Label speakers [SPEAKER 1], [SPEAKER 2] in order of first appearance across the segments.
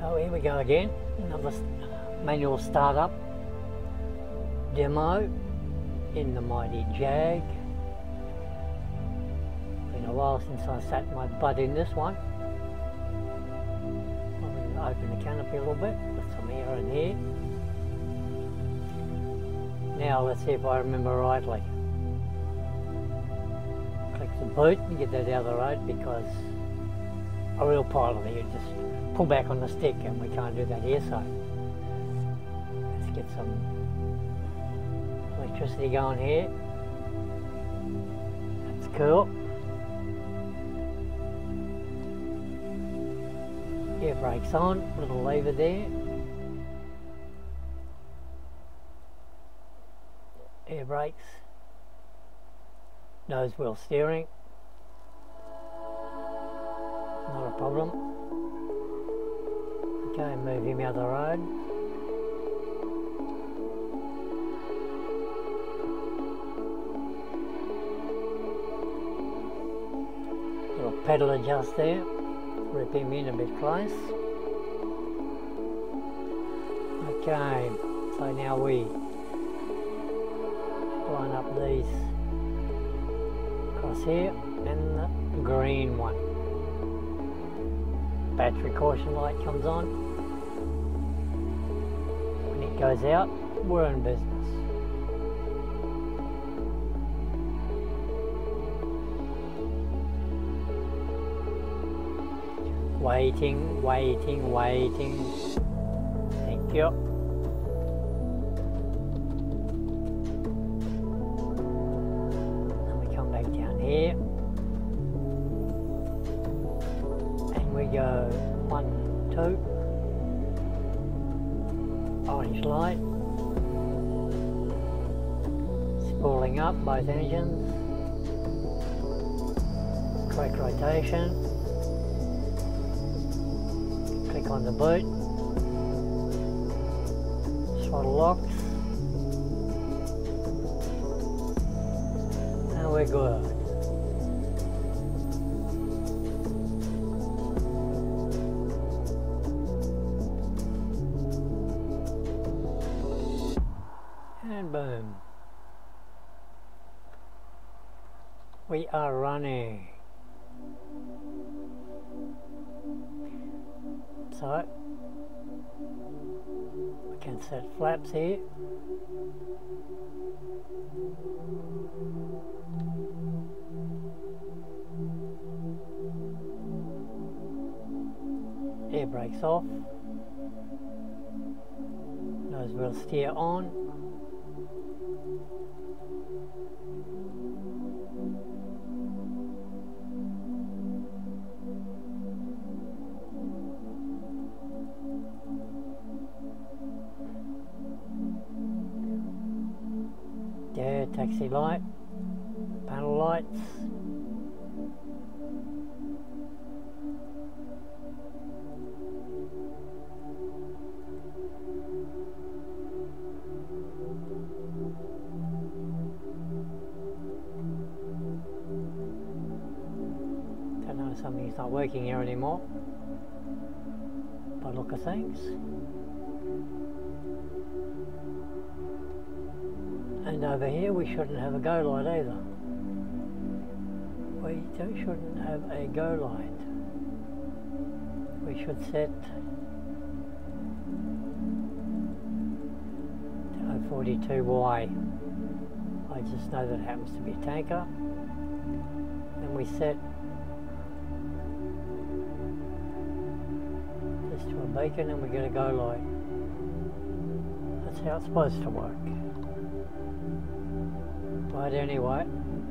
[SPEAKER 1] So here we go again, another manual startup demo in the mighty Jag. Been a while since I sat my butt in this one. I'm going to open the canopy a little bit with some air in here. Now let's see if I remember rightly. Click the boot and get that out of the road, because a real pilot here just pull back on the stick and we can't do that here, so let's get some electricity going here. That's cool. Air brakes on, little lever there. Air brakes. Nose wheel steering. Not a problem. Okay, move him out of the road. Little pedal adjust there. Rip him in a bit close. Okay, so now we line up these across here and the green one. Battery caution light comes on. When it goes out, we're in business. Waiting, waiting, waiting. Thank you. And we come back down here. And we go 1, 2. Orange light. Spooling up both engines. Correct rotation. Click on the boot, throttle locks, and we're good. And boom, we are running. So we can set flaps here. Air brakes off. Nose wheel steer on. There, taxi light, panel lights. Don't know, something's not working here anymore by the look of things. And over here we shouldn't have a go light either. We shouldn't have a go light. We should set to 042Y. I just know that it happens to be a tanker. Then we set this to a beacon and we get a go light. That's how it's supposed to work. But anyway,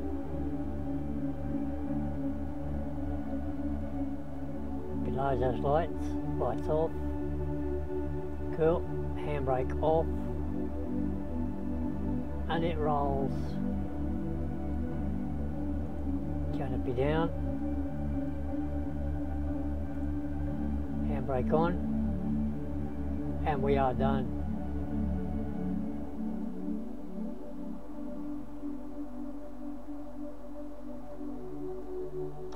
[SPEAKER 1] below those lights, lights off, cool, handbrake off, and it rolls. Canopy down, handbrake on, and we are done.